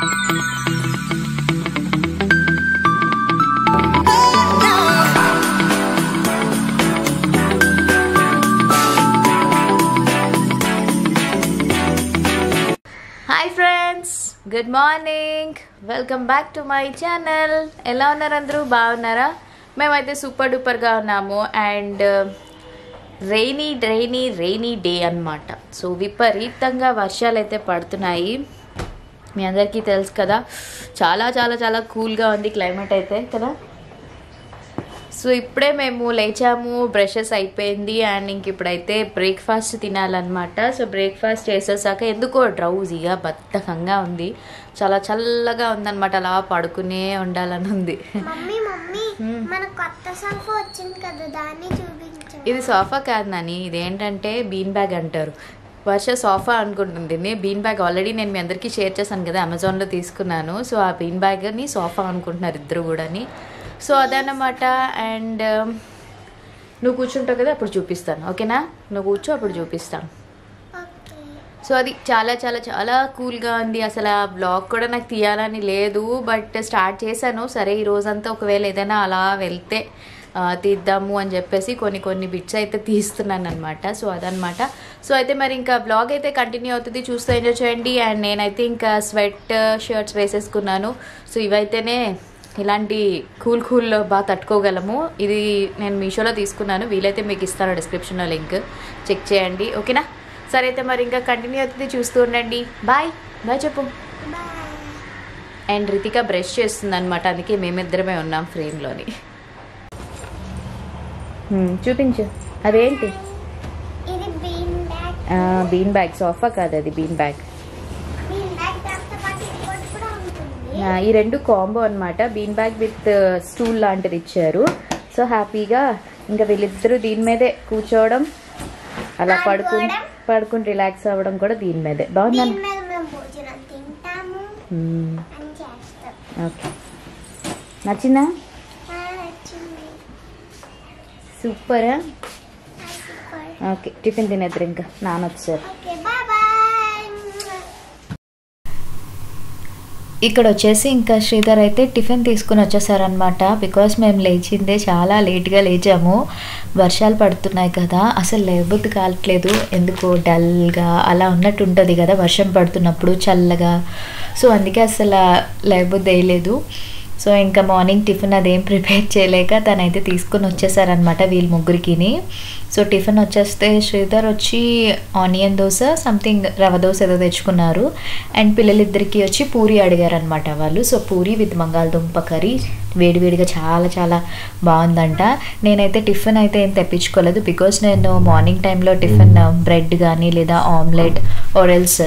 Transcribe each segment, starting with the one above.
Hi friends, good morning. Welcome back to my channel. ఎలా ఉన్నారు అందరూ? బాగున్నారా? మేమైతే సూపర్ డూపర్ గా ఉన్నాము. అండ్ రెయినీ డే అన్నమాట. సో విపరీతంగా వర్షాలు అయితే పడుతున్నాయి. మీ అందరికీ తెలుసు కదా, చాలా చాలా చాలా కూల్గా ఉంది క్లైమేట్ అయితే కదా. సో ఇప్పుడే మేము లేచాము, బ్రషెస్ అయిపోయింది అండ్ ఇంక ఇప్పుడైతే బ్రేక్ఫాస్ట్ తినాలన్నమాట. సో బ్రేక్ఫాస్ట్ చేసేసాక ఎందుకో డ్రౌజీగా బద్ధకంగా ఉంది, చాలా చల్లగా ఉందన్నమాట, అలా పడుకునే ఉండాలని ఉంది. ఇది సోఫా కాదు నాని, ఇదేంటంటే బీన్ బ్యాగ్ అంటారు. వర్ష సోఫా అనుకుంటుంది, బీన్ బ్యాగ్ ఆల్రెడీ నేను మీ అందరికీ షేర్ చేశాను కదా, అమెజాన్లో తీసుకున్నాను. సో ఆ బీన్ బ్యాగ్ని సోఫా అనుకుంటున్నారు ఇద్దరు కూడాని. సో అదన్నమాట. అండ్ నువ్వు కూర్చుంటావు కదా, అప్పుడు చూపిస్తాను, ఓకేనా? నువ్వు కూర్చో, అప్పుడు చూపిస్తాను. సో అది చాలా చాలా చాలా కూల్గా ఉంది. అసలు ఆ బ్లాగ్ కూడా నాకు తీయాలని లేదు, బట్ స్టార్ట్ చేశాను. సరే ఈ రోజంతా ఒకవేళ ఏదైనా అలా వెళ్తే తీద్దాము అని చెప్పేసి కొన్ని బిట్స్ అయితే తీస్తున్నాను అనమాట. సో అదనమాట. సో అయితే మరి ఇంకా బ్లాగ్ అయితే కంటిన్యూ అవుతుంది, చూస్తూ ఎంజాయ్ చేయండి. అండ్ నేనైతే ఇంకా స్వెట్ షర్ట్స్ వేసేసుకున్నాను. సో ఇవైతేనే ఇలాంటి కూల్ బాగా తట్టుకోగలము. ఇది నేను మీషోలో తీసుకున్నాను, వీలైతే మీకు ఇస్తాను డిస్క్రిప్షన్లో లింక్, చెక్ చేయండి, ఓకేనా? సరే అయితే మరి ఇంకా కంటిన్యూ అవుతుంది, చూస్తూ ఉండండి. బాయ్ చెప్పు. అండ్ రితిక బ్రష్ చేస్తుంది అనమాట, అందుకే మేమిద్దరమే ఉన్నాం ఫ్రేమ్లోని. చూపించు, అదేంటి? బీన్ బ్యాగ్, సోఫా కాదు అది, బీన్ బ్యాగ్. ఈ రెండు కాంబో అనమాట, బీన్ బ్యాగ్ విత్ స్టూల్ లాంటిది ఇచ్చారు. సో హ్యాపీగా ఇంకా వీళ్ళిద్దరూ దీని మీదే కూర్చోవడం, అలా పడుకుని రిలాక్స్ అవ్వడం కూడా దీని మీదే. బాగుంది. ఓకే, నచ్చిందా? సూపరా? ఓకే, టిఫిన్ తినేద్దరు, ఇంకా నాన్న వచ్చారు. ఇక్కడ వచ్చేసి ఇంకా శ్రీధర్ అయితే టిఫిన్ తీసుకుని వచ్చేసారనమాట. బికాస్ మేము లేచిందే చాలా లేట్గా లేచాము, వర్షాలు పడుతున్నాయి కదా, అసలు లేబుద్ది కావట్లేదు, ఎందుకో డల్గా అలా ఉన్నట్టు ఉంటుంది కదా వర్షం పడుతున్నప్పుడు చల్లగా. సో అందుకే అసలు లేబుద్ది వేయలేదు. సో ఇంకా మార్నింగ్ టిఫిన్ అదేం ప్రిపేర్ చేయలేక తనైతే తీసుకుని వచ్చేసారనమాట వీళ్ళు ముగ్గురికిని. సో టిఫిన్ వచ్చేస్తే శ్రీధర్ వచ్చి ఆనియన్ దోశ సంథింగ్ రవ దోశ ఏదో తెచ్చుకున్నారు. అండ్ పిల్లలిద్దరికి వచ్చి పూరి అడిగారనమాట వాళ్ళు. సో పూరి విత్ బంగాళదుంప కర్రీ వేడివేడిగా చాలా చాలా బాగుందంట. నేనైతే టిఫిన్ అయితే ఏం తెప్పించుకోలేదు, బికాస్ నేను మార్నింగ్ టైంలో టిఫిన్ బ్రెడ్ కానీ లేదా ఆమ్లెట్ ఆర్ ఎల్స్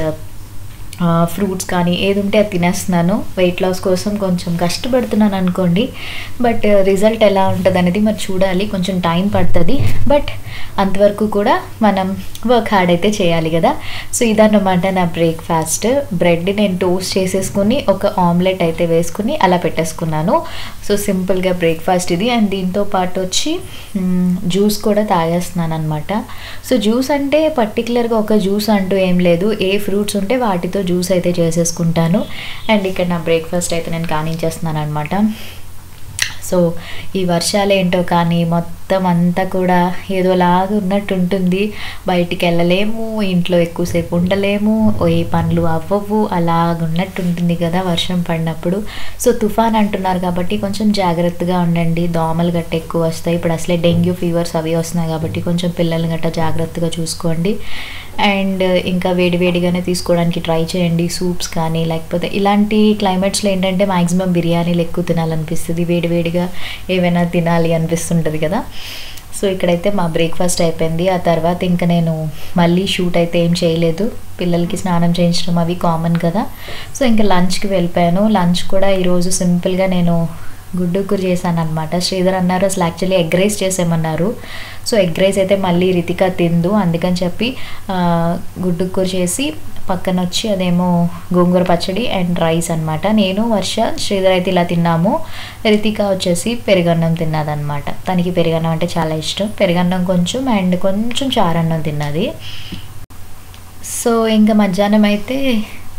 ఫ్రూట్స్ కానీ ఏది ఉంటే అది తినేస్తున్నాను. వెయిట్ లాస్ కోసం కొంచెం కష్టపడుతున్నాను అనుకోండి, బట్ రిజల్ట్ ఎలా ఉంటుంది అనేది మరి చూడాలి, కొంచెం టైం పడుతుంది. బట్ అంతవరకు కూడా మనం వర్క్ హార్డ్ అయితే చేయాలి కదా. సో ఇదన్నమాట నా బ్రేక్ఫాస్ట్. బ్రెడ్ నేను టోస్ట్ చేసేసుకుని ఒక ఆమ్లెట్ అయితే వేసుకుని అలా పెట్టేసుకున్నాను. సో సింపుల్గా బ్రేక్ఫాస్ట్ ఇది. అండ్ దీంతో పాటు వచ్చి జ్యూస్ కూడా తాగేస్తున్నాను అనమాట. సో జ్యూస్ అంటే పర్టికులర్గా ఒక జ్యూస్ అంటూ ఏం లేదు, ఏ ఫ్రూట్స్ ఉంటే వాటితో జ్యూస్ అయితే చేసేసుకుంటాను. అండ్ ఇక్కడ నా బ్రేక్ఫాస్ట్ అయితే నేను కానించేస్తున్నాను అనమాట. సో ఈ వర్షాలు ఏంటో కానీ మొత్తం అంతా కూడా ఏదోలాగా ఉన్నట్టు ఉంటుంది, బయటికి వెళ్ళలేము, ఇంట్లో ఎక్కువసేపు ఉండలేము, ఏ పనులు అవ్వవు, అలాగున్నట్టు ఉంటుంది కదా వర్షం పడినప్పుడు. సో తుఫాన్ అంటున్నారు కాబట్టి కొంచెం జాగ్రత్తగా ఉండండి, దోమలు గట్ట ఎక్కువ వస్తాయి. ఇప్పుడు అసలే డెంగ్యూ ఫీవర్స్ అవి వస్తున్నాయి కాబట్టి కొంచెం పిల్లల్ని గట్ట జాగ్రత్తగా చూసుకోండి. అండ్ ఇంకా వేడివేడిగానే తీసుకోవడానికి ట్రై చేయండి, సూప్స్ కానీ, లేకపోతే ఇలాంటి క్లైమేట్స్లో ఏంటంటే మ్యాక్సిమం బిర్యానీలు ఎక్కువ తినాలనిపిస్తుంది, వేడివేడిగా ఏమైనా తినాలి అనిపిస్తుంటుంది కదా. సో ఇక్కడైతే మా బ్రేక్ఫాస్ట్ అయిపోయింది. ఆ తర్వాత ఇంకా నేను మళ్ళీ షూట్ అయితే ఏం చేయలేదు, పిల్లలకి స్నానం చేయించడం అవి కామన్ కదా. సో ఇంకా లంచ్కి వెళ్ళిపోయాను. లంచ్ కూడా ఈరోజు సింపుల్గా నేను గుడ్డు కూర చేశాను అనమాట. శ్రీధర్ అన్నారు అసలు యాక్చువల్లీ ఎగ్ రైస్ చేసేమన్నారు. సో ఎగ్ రైస్ అయితే మళ్ళీ రితిక తిందు, అందుకని చెప్పి గుడ్డు కూర చేసి పక్కన వచ్చి అదేమో గోంగూర పచ్చడి అండ్ రైస్ అనమాట. నేను వర్ష శ్రీధర్ అయితే ఇలా తిన్నాము. రితిక వచ్చేసి పెరుగన్నం తిన్నదనమాట. తనకి పెరుగన్నం అంటే చాలా ఇష్టం, పెరుగన్నం కొంచెం అండ్ కొంచెం చారన్నం తిన్నది. సో ఇంకా మధ్యాహ్నం అయితే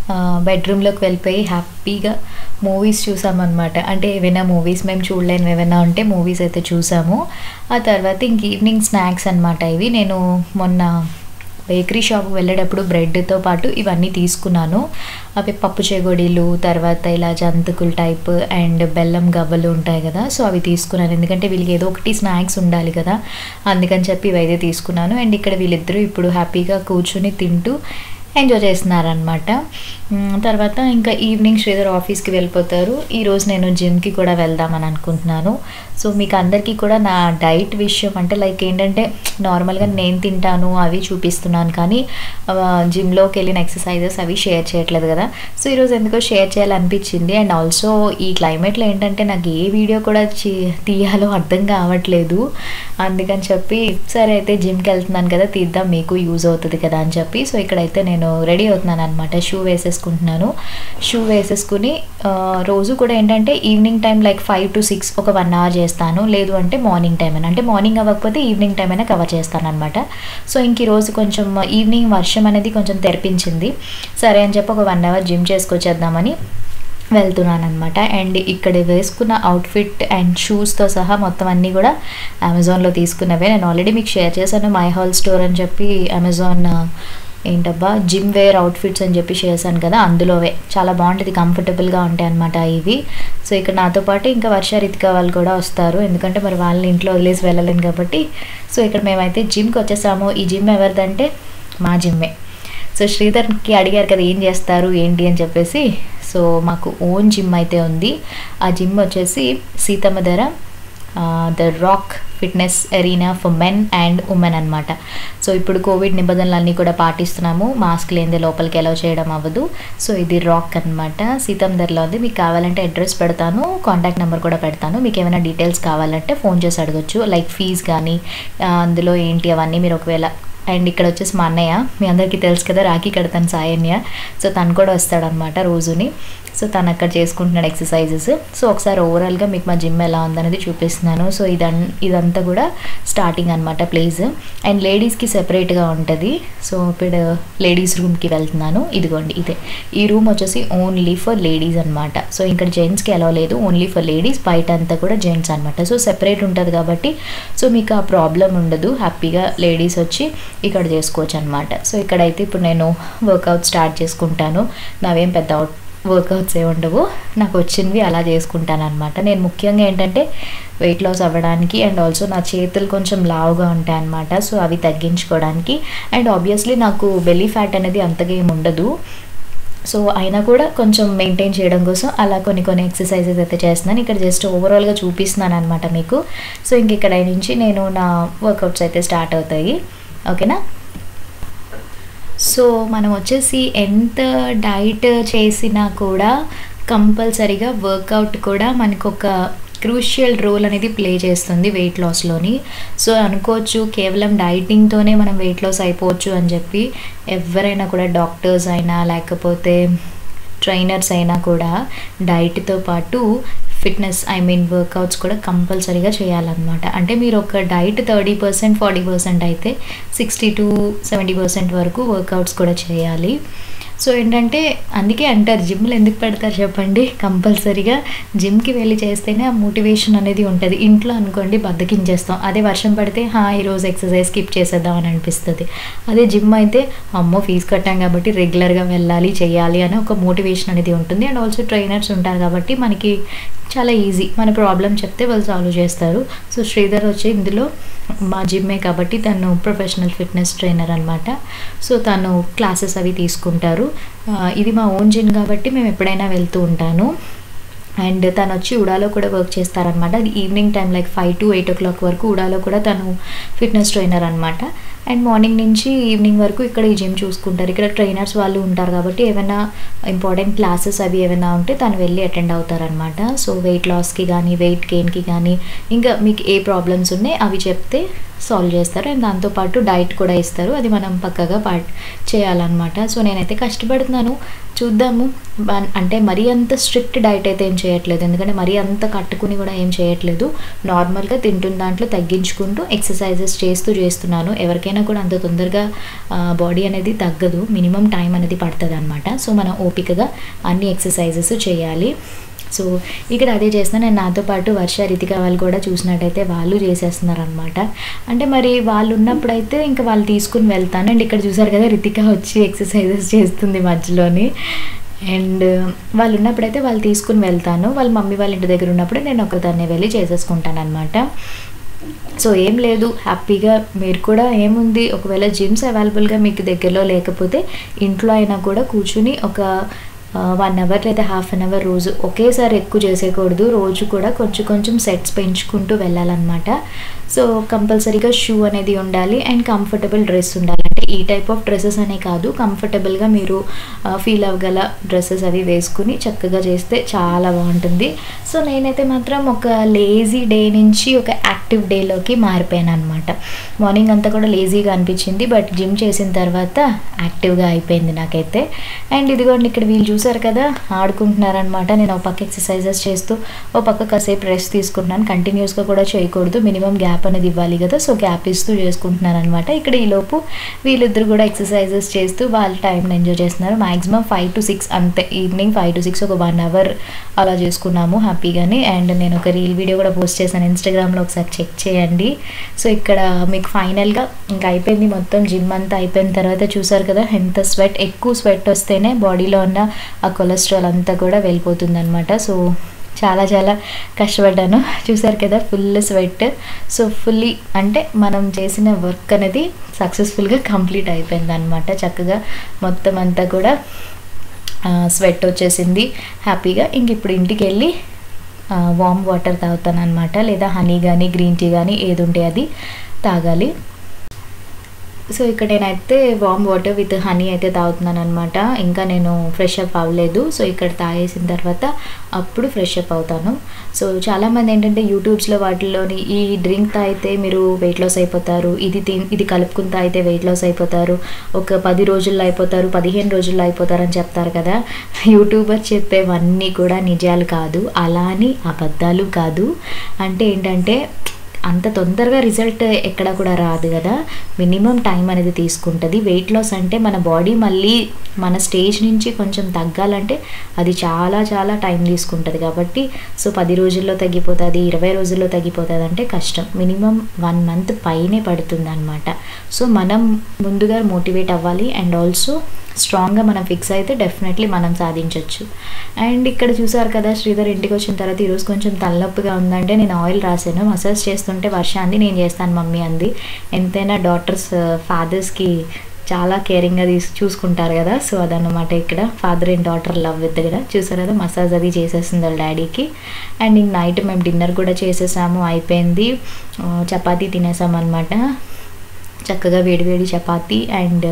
బెడ్రూమ్లోకి వెళ్ళిపోయి హ్యాపీగా మూవీస్ చూసామన్నమాట. అంటే ఏవైనా మూవీస్ మేము చూడలేని ఏమైనా ఉంటే మూవీస్ అయితే చూసాము. ఆ తర్వాత ఇంక ఈవినింగ్ స్నాక్స్ అనమాట ఇవి. నేను మొన్న బేకరీ షాప్కి వెళ్ళేటప్పుడు బ్రెడ్తో పాటు ఇవన్నీ తీసుకున్నాను. అవి పప్పు చేగోడీలు, తర్వాత ఇలా జంతికలు టైప్ అండ్ బెల్లం గవ్వలు ఉంటాయి కదా, సో అవి తీసుకున్నాను. ఎందుకంటే వీళ్ళకి ఏదో ఒకటి స్నాక్స్ ఉండాలి కదా, అందుకని చెప్పి ఇవైతే తీసుకున్నాను. అండ్ ఇక్కడ వీళ్ళిద్దరూ ఇప్పుడు హ్యాపీగా కూర్చుని తింటూ ఎంజాయ్ చేస్తున్నారనమాట. తర్వాత ఇంకా ఈవినింగ్ శ్రీధర్ ఆఫీస్కి వెళ్ళిపోతారు. ఈరోజు నేను జిమ్కి కూడా వెళ్దామని అనుకుంటున్నాను. సో మీకు అందరికీ కూడా నా డైట్ విషయం అంటే లైక్ ఏంటంటే నార్మల్గా నేను తింటాను అవి చూపిస్తున్నాను, కానీ జిమ్లోకి వెళ్ళిన ఎక్సర్సైజెస్ అవి షేర్ చేయట్లేదు కదా. సో ఈరోజు ఎందుకో షేర్ చేయాలనిపించింది. అండ్ ఆల్సో ఈ క్లైమేట్లో ఏంటంటే నాకు ఏ వీడియో కూడా తీయాలో అర్థం కావట్లేదు. అందుకని చెప్పి సరే అయితే జిమ్కి వెళ్తున్నాను కదా, తీద్దాం మీకు యూజ్ అవుతుంది కదా అని చెప్పి సో ఇక్కడైతే నేను రెడీ అవుతున్నాను అనమాట. షూ వేసేసుకుంటున్నాను. షూ వేసేసుకుని రోజు కూడా ఏంటంటే ఈవినింగ్ టైం లైక్ 5 to 6 ఒక 1 hour చేస్తాను. లేదు అంటే మార్నింగ్ టైం అయినా, అంటే మార్నింగ్ అవ్వకపోతే ఈవినింగ్ టైం అయినా కవర్ చేస్తాను అనమాట. సో ఇంక ఈరోజు కొంచెం ఈవినింగ్ వర్షం అనేది కొంచెం తెరిపించింది. సరే అని చెప్పి ఒక 1 hour జిమ్ చేసుకొచ్చేద్దామని వెళ్తున్నాను అనమాట. అండ్ ఇక్కడ వేసుకున్న అవుట్ఫిట్ అండ్ షూస్తో సహా మొత్తం అన్నీ కూడా అమెజాన్లో తీసుకున్నవే. నేను ఆల్రెడీ మీకు షేర్ చేశాను మై హాల్ స్టోర్ అని చెప్పి అమెజాన్ ఏంటబ్బా జిమ్ వేర్ అవుట్ఫిట్స్ అని చెప్పి చేశాను కదా, అందులోవే చాలా బాగుంటుంది, కంఫర్టబుల్గా ఉంటాయి అనమాట ఇవి. సో ఇక్కడ నాతో పాటు ఇంకా వర్ష రితిక వాళ్ళు కూడా వస్తారు, ఎందుకంటే మరి వాళ్ళని ఇంట్లో వదిలేసి వెళ్ళలేను కాబట్టి. సో ఇక్కడ మేమైతే జిమ్కి వచ్చేసాము. ఈ జిమ్ ఎవరిదంటే మా జిమ్మే. సో శ్రీధర్కి అడిగారు కదా ఏం చేస్తారు ఏంటి అని చెప్పేసి, సో మాకు ఓన్ జిమ్ అయితే ఉంది. ఆ జిమ్ వచ్చేసి Seethammadhara the rock fitness arena for men and women అనమాట. సో ఇప్పుడు కోవిడ్ నిబంధనలన్నీ కూడా పాటిస్తున్నాము, మాస్క్ లేనిదే లోపలికి అలౌ చేయడం అవ్వదు. సో ఇది రాక్ అనమాట, సీతమ్మధరలో ఉంది. మీకు కావాలంటే అడ్రస్ పెడతాను, కాంటాక్ట్ నెంబర్ కూడా పెడతాను. మీకు ఏమైనా డీటెయిల్స్ కావాలంటే ఫోన్ చేసి అడగచ్చు, లైక్ ఫీజ్ కానీ అందులో ఏంటి అవన్నీ మీరు ఒకవేళ. అండ్ ఇక్కడ వచ్చేసి మా అన్నయ్య, మీ అందరికీ తెలుసు కదా రాఖీ కడతాను సాయన్య, సో తను కూడా వస్తాడనమాట రోజుని. సో తను అక్కడ చేసుకుంటున్నాడు ఎక్సర్సైజెస్. సో ఒకసారి ఓవరాల్గా మీకు మా జిమ్ ఎలా ఉందనేది చూపిస్తున్నాను. సో ఇదంతా కూడా స్టార్టింగ్ అనమాట ప్లేస్. అండ్ లేడీస్కి సెపరేట్గా ఉంటుంది. సో ఇప్పుడు లేడీస్ రూమ్కి వెళ్తున్నాను. ఇదిగోండి ఇదే, ఈ రూమ్ వచ్చేసి ఓన్లీ ఫర్ లేడీస్ అనమాట. సో ఇక్కడ జెంట్స్కి ఎలా లేదు, ఓన్లీ ఫర్ లేడీస్, బయట అంతా కూడా జెంట్స్ అనమాట. సో సెపరేట్ ఉంటుంది కాబట్టి సో మీకు ఆ ప్రాబ్లం ఉండదు, హ్యాపీగా లేడీస్ వచ్చి ఇక్కడ చేసుకోవచ్చు అనమాట. సో ఇక్కడైతే ఇప్పుడు నేను వర్కౌట్ స్టార్ట్ చేసుకుంటాను. నావేం పెద్ద వర్కౌట్స్ ఏ ఉండవు, నాకు వచ్చినవి అలా చేసుకుంటాను అనమాట. నేను ముఖ్యంగా ఏంటంటే వెయిట్ లాస్ అవ్వడానికి అండ్ ఆల్సో నా చేతులు కొంచెం లావుగా ఉంటాయి అనమాట. సో అవి తగ్గించుకోవడానికి అండ్ ఆబ్వియస్లీ నాకు బెల్లీ ఫ్యాట్ అనేది అంతగా ఏమి ఉండదు. సో అయినా కూడా కొంచెం మెయింటైన్ చేయడం కోసం అలా కొన్ని ఎక్సర్సైజెస్ అయితే చేస్తున్నాను. ఇక్కడ జస్ట్ ఓవరాల్గా చూపిస్తున్నాను అనమాట మీకు. సో ఇంక ఇక్కడ నుంచి నేను నా వర్కౌట్స్ అయితే స్టార్ట్ అవుతాయి, ఓకేనా. సో మనం వచ్చేసి ఎంత డైట్ చేసినా కూడా కంపల్సరీగా వర్కౌట్ కూడా మనకు ఒక క్రూషియల్ రోల్ అనేది ప్లే చేస్తుంది వెయిట్ లాస్లోని. సో అనుకోవచ్చు కేవలం డైటింగ్తోనే మనం వెయిట్ లాస్ అయిపోవచ్చు అని చెప్పి. ఎవరైనా కూడా డాక్టర్స్ అయినా లేకపోతే ట్రైనర్స్ అయినా కూడా డైట్తో పాటు ఫిట్నెస్ వర్కౌట్స్ కూడా కంపల్సరీగా చేయాలన్నమాట. అంటే మీరు ఒక డైట్ 30% 40% అయితే 60 to 70% వరకు వర్కౌట్స్ కూడా చేయాలి. సో ఏంటంటే అందుకే అంటారు జిమ్లు ఎందుకు పెడతారు చెప్పండి, కంపల్సరీగా జిమ్కి వెళ్ళి చేస్తేనే ఆ మోటివేషన్ అనేది ఉంటుంది. ఇంట్లో అనుకోండి బద్దకించేస్తాం, అదే వర్షం పడితే ఈరోజు ఎక్సర్సైజ్ స్కిప్ చేసేద్దాం అని అనిపిస్తుంది. అదే జిమ్ అయితే అమ్మో ఫీజు కట్టాం కాబట్టి రెగ్యులర్గా వెళ్ళాలి చేయాలి అని ఒక మోటివేషన్ అనేది ఉంటుంది. అండ్ ఆల్సో ట్రైనర్స్ ఉంటారు కాబట్టి మనకి చాలా ఈజీ, మన ప్రాబ్లం చెప్తే వాళ్ళు సాల్వ్ చేస్తారు. సో శ్రీధర్ వచ్చి ఇందులో మా జిమ్మే కాబట్టి తను ప్రొఫెషనల్ ఫిట్నెస్ ట్రైనర్ అనమాట. సో తను క్లాసెస్ అవి తీసుకుంటారు. ఇది మా ఓన్ జిమ్ కాబట్టి మేము ఎప్పుడైనా వెళ్తూ ఉంటాను. అండ్ తను వచ్చి ఉడాలో కూడా వర్క్ చేస్తారనమాట. అది evening time like 5 to 8 o'clock వరకు ఉడాలో కూడా తను ఫిట్నెస్ ట్రైనర్ అనమాట. అండ్ మార్నింగ్ నుంచి ఈవినింగ్ వరకు ఇక్కడ ఈ జిమ్ చూసుకుంటారు. ఇక్కడ ట్రైనర్స్ వాళ్ళు ఉంటారు కాబట్టి ఏమైనా ఇంపార్టెంట్ క్లాసెస్ అవి ఏమైనా ఉంటే తను వెళ్ళి అటెండ్ అవుతారనమాట. సో వెయిట్ లాస్కి కానీ వెయిట్ గెయిన్కి కానీ ఇంకా మీకు ఏ ప్రాబ్లమ్స్ ఉన్నాయి అవి చెప్తే సాల్వ్ చేస్తారు. అండ్ దాంతోపాటు డైట్ కూడా ఇస్తారు, అది మనం పక్కగా చేయాలన్నమాట. సో నేనైతే కష్టపడుతున్నాను, చూద్దాము అంటే మరీ అంత స్ట్రిక్ట్ డైట్ అయితే ఏం చేయట్లేదు, ఎందుకంటే మరీ అంత కట్టుకుని కూడా ఏం చేయట్లేదు. నార్మల్గా తింటున్న దాంట్లో తగ్గించుకుంటూ ఎక్సర్సైజెస్ చేస్తున్నాను. ఎవరికైనా కూడా అంత తొందరగా బాడీ అనేది తగ్గదు, మినిమం టైం అనేది పడుతుంది అనమాట. సో మనం ఓపికగా అన్ని ఎక్సర్సైజెస్ చేయాలి. సో ఇక్కడ అదే చేస్తున్నాను. నేను నాతో పాటు వర్ష, రితిక వాళ్ళు కూడా చూసినట్టయితే వాళ్ళు చేసేస్తున్నారు అనమాట. అంటే మరి వాళ్ళు ఉన్నప్పుడైతే ఇంకా వాళ్ళు తీసుకుని వెళ్తాను. అండ్ ఇక్కడ చూసారు కదా రితిక వచ్చి ఎక్సర్సైజెస్ చేస్తుంది మధ్యలోని. అండ్ వాళ్ళు ఉన్నప్పుడైతే వాళ్ళు తీసుకుని వెళ్తాను, వాళ్ళ మమ్మీ వాళ్ళ ఇంటి దగ్గర ఉన్నప్పుడు నేను ఒకదాన్నే వెళ్ళి చేసేసుకుంటాను అనమాట. సో ఏం లేదు, హ్యాపీగా మీరు కూడా ఏముంది, ఒకవేళ జిమ్స్ అవైలబుల్గా మీకు దగ్గరలో లేకపోతే ఇంట్లో అయినా కూడా కూర్చుని ఒక 1 అవర్ లేదా హాఫ్ అన్ అవర్ రోజు ఒకేసారి ఎక్కువ చేసేయకూడదు. రోజు కూడా కొంచెం కొంచెం సెట్స్ పెంచుకుంటూ వెళ్ళాలన్నమాట. సో కంపల్సరీగా షూ అనేది ఉండాలి అండ్ కంఫర్టబుల్ డ్రెస్ ఉండాలి. అంటే ఈ టైప్ ఆఫ్ డ్రెస్సెస్ అనే కాదు, కంఫర్టబుల్గా మీరు ఫీల్ అవ్వగల డ్రెస్సెస్ అవి వేసుకుని చక్కగా చేస్తే చాలా బాగుంటుంది. సో నేనైతే మాత్రం ఒక లేజీ డే నుంచి ఒక యాక్టివ్ డేలోకి మారిపోయాను అనమాట. మార్నింగ్ అంతా కూడా లేజీగా అనిపించింది, బట్ జిమ్ చేసిన తర్వాత యాక్టివ్గా అయిపోయింది నాకైతే. అండ్ ఇదిగోండి ఇక్కడ వీళ్ళు చూసారు కదా ఆడుకుంటున్నారనమాట. నేను ఒక పక్క ఎక్సర్సైజెస్ చేస్తూ ఒక పక్క కాసేపు రెస్ట్ తీసుకుంటున్నాను. కంటిన్యూస్గా కూడా చేయకూడదు, మినిమం గ్యాప్ అనేది ఇవ్వాలి కదా. సో గ్యాప్ ఇస్తూ చేసుకుంటున్నాను అనమాట. ఇక్కడ ఈలోపు వీళ్ళిద్దరు కూడా ఎక్సర్సైజెస్ చేస్తూ వాళ్ళ టైంని ఎంజాయ్ చేస్తున్నారు. మ్యాక్సిమం 5 to 6 అంతే, ఈవినింగ్ 5 to 6 ఒక 1 అవర్ అలా చేసుకున్నాము హ్యాపీగానే. అండ్ నేను ఒక రీల్ వీడియో కూడా పోస్ట్ చేశాను ఇన్స్టాగ్రామ్లో, ఒకసారి చెక్ చేయండి. సో ఇక్కడ మీకు ఫైనల్గా ఇంకా అయిపోయింది మొత్తం. జిమ్ అంతా అయిపోయిన తర్వాత చూసారు కదా ఎంత స్వెట్, ఎక్కువ స్వెట్ వస్తేనే బాడీలో ఉన్న ఆ కొలెస్ట్రాల్ అంతా కూడా వెళ్ళిపోతుంది అనమాట. సో చాలా చాలా కష్టపడ్డాను, చూసారు కదా ఫుల్ స్వెట్. సో ఫుల్లీ అంటే మనం చేసిన వర్క్ అనేది సక్సెస్ఫుల్గా కంప్లీట్ అయిపోయింది అనమాట. చక్కగా మొత్తం అంతా కూడా స్వెట్ వచ్చేసింది హ్యాపీగా. ఇంక ఇప్పుడు ఇంటికి వెళ్ళి వామ్ వాటర్ తాగుతాను అనమాట, లేదా హనీ కానీ గ్రీన్ టీ కానీ ఏది ఉంటే అది తాగాలి. సో ఇక్కడ నేనైతే వామ్ వాటర్ విత్ హనీ అయితే తాగుతున్నాను అనమాట. ఇంకా నేను ఫ్రెష్ అప్ అవ్వలేదు. సో ఇక్కడ తాగేసిన తర్వాత అప్పుడు ఫ్రెష్ అప్ అవుతాను. సో చాలామంది ఏంటంటే యూట్యూబ్స్లో వాటిల్లోని ఈ డ్రింక్ తాగితే మీరు వెయిట్ లాస్ అయిపోతారు, ఇది కలుపుకుని తాగితే వెయిట్ లాస్ అయిపోతారు, ఒక 10 రోజుల్లో అయిపోతారు, 15 రోజుల్లో అయిపోతారు అని చెప్తారు కదా. యూట్యూబర్ చెప్పేవన్నీ కూడా నిజాలు కాదు, అలా అని అబద్ధాలు కాదు. అంటే ఏంటంటే అంత తొందరగా రిజల్ట్ ఎక్కడ కూడా రాదు కదా, మినిమం టైం అనేది తీసుకుంటుంది. వెయిట్ లాస్ అంటే మన బాడీ మళ్ళీ మన స్టేజ్ నుంచి కొంచెం తగ్గాలంటే అది చాలా చాలా టైం తీసుకుంటుంది. కాబట్టి సో 10 రోజుల్లో తగ్గిపోతుంది, 20 రోజుల్లో తగ్గిపోతుంది అంటే కష్టం. మినిమం 1 month పైనే పడుతుంది అనమాట. సో మనం ముందుగా మోటివేట్ అవ్వాలి అండ్ ఆల్సో స్ట్రాంగ్గా మనం ఫిక్స్ అయితే డెఫినెట్లీ మనం సాధించవచ్చు. అండ్ ఇక్కడ చూసారు కదా శ్రీధర్ ఇంటికి వచ్చిన తర్వాత ఈరోజు కొంచెం తలనొప్పిగా ఉందంటే నేను ఆయిల్ రాశాను. మసాజ్ చేస్తుంటే వర్ష అంది నేను చేస్తాను మమ్మీ అంది. ఎంతైనా డాటర్స్ ఫాదర్స్కి చాలా కేరింగ్గా చూసుకుంటారు కదా. సో అదన్నమాట ఇక్కడ father and daughter love with కదా. చూసారు కదా మసాజ్ అది చేసేస్తుంది వాళ్ళ డాడీకి. అండ్ ఇంక నైట్ మేము డిన్నర్ కూడా చేసేసాము, అయిపోయింది. చపాతీ తినేసాం అనమాట, చక్కగా వేడివేడి చపాతీ. అండ్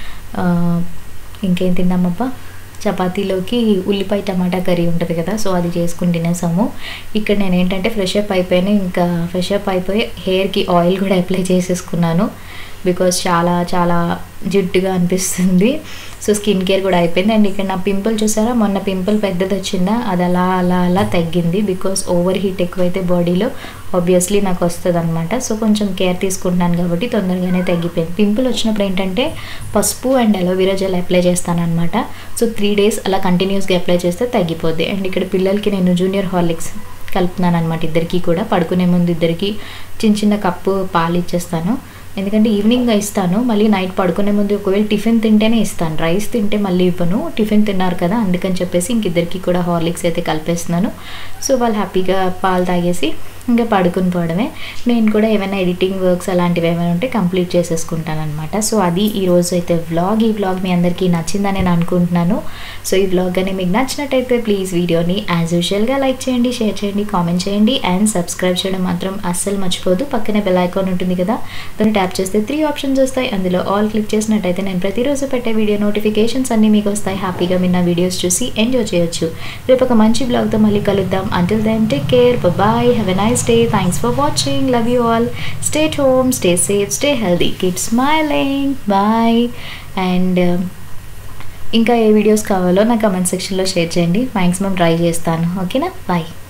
ఇంకేం తిన్నామబ్బా, చపాతీలోకి ఉల్లిపాయ టమాటా కర్రీ ఉంటుంది కదా, సో అది చేసుకుని తినేసాము. ఇక్కడ నేను ఏంటంటే ఫ్రెష్ అప్ అయిపోయాను. ఇంకా ఫ్రెష్ అప్ అయిపోయి హెయిర్కి ఆయిల్ కూడా అప్లై చేసేసుకున్నాను, బికాజ్ చాలా చాలా జిడ్డుగా అనిపిస్తుంది. సో స్కిన్ కేర్ కూడా అయిపోయింది. అండ్ ఇక్కడ నా పింపుల్ చూసారా, మొన్న పింపుల్ పెద్దది వచ్చిందా, అది అలా అలా అలా తగ్గింది. బికాజ్ ఓవర్ హీట్ ఎక్కువైతే బాడీలో ఆబ్వియస్లీ నాకు వస్తుంది అనమాట. సో కొంచెం కేర్ తీసుకుంటున్నాను కాబట్టి తొందరగానే తగ్గిపోయింది. పింపుల్ వచ్చినప్పుడు ఏంటంటే పసుపు అండ్ అలోవెరా జెల్ అప్లై చేస్తాను అనమాట. సో 3 days అలా కంటిన్యూస్గా అప్లై చేస్తే తగ్గిపోద్ది. అండ్ ఇక్కడ పిల్లలకి నేను జూనియర్ హార్లిక్స్ కలుపుతున్నాను అనమాట. ఇద్దరికి కూడా పడుకునే ముందు ఇద్దరికి చిన్న చిన్న కప్పు పాలు ఇచ్చేస్తాను. ఎందుకంటే ఈవినింగ్ ఇస్తాను, మళ్ళీ నైట్ పడుకునే ముందు ఒకవేళ టిఫిన్ తింటేనే ఇస్తాను, రైస్ తింటే మళ్ళీ ఇవ్వను. టిఫిన్ తిన్నారు కదా అందుకని చెప్పేసి ఇంక ఇద్దరికి కూడా హార్లిక్స్ అయితే కలిపేస్తున్నాను. సో వాళ్ళు హ్యాపీగా పాలు తాగేసి ఇంకా పడుకుని పోవడమే. నేను కూడా ఏమైనా ఎడిటింగ్ వర్క్స్ అలాంటివి ఏమైనా ఉంటే కంప్లీట్ చేసేసుకుంటాను అనమాట. సో అది ఈరోజు అయితే వ్లాగ్. ఈ వ్లాగ్ మీ అందరికీ నచ్చిందని నేను అనుకుంటున్నాను. సో ఈ వ్లాగ్ కానీ మీకు నచ్చినట్టయితే ప్లీజ్ వీడియోని యాజ్ యూజువల్గా లైక్ చేయండి, షేర్ చేయండి, కామెంట్ చేయండి అండ్ సబ్స్క్రైబ్ చేయడం మాత్రం అస్సలు మర్చిపోదు. పక్కనే బెల్ ఐకాన్ ఉంటుంది కదా, దాన్ని ట్యాప్ చేస్తే 3 options వస్తాయి. అందులో ఆల్ క్లిక్ చేసినట్టయితే నేను ప్రతిరోజు పెట్టే వీడియో నోటిఫికేషన్స్ అన్నీ మీకు వస్తాయి. హ్యాపీగా మీ నా వీడియోస్ చూసి ఎంజాయ్ చేయొచ్చు. రేపు ఒక మంచి వ్లాగ్తో మళ్ళీ కలుద్దాం. Until then take care, bye, have a nice day. Thanks for watching. Love you all. Stay at home, stay safe, stay healthy, keep smiling. Bye. And ఇంకా ఏ వీడియోస్ కావాలో నా కమెంట్ సెక్షన్లో షేర్ చేయండి. మ్యాక్సిమం ట్రై చేస్తాను. ఓకేనా? Bye.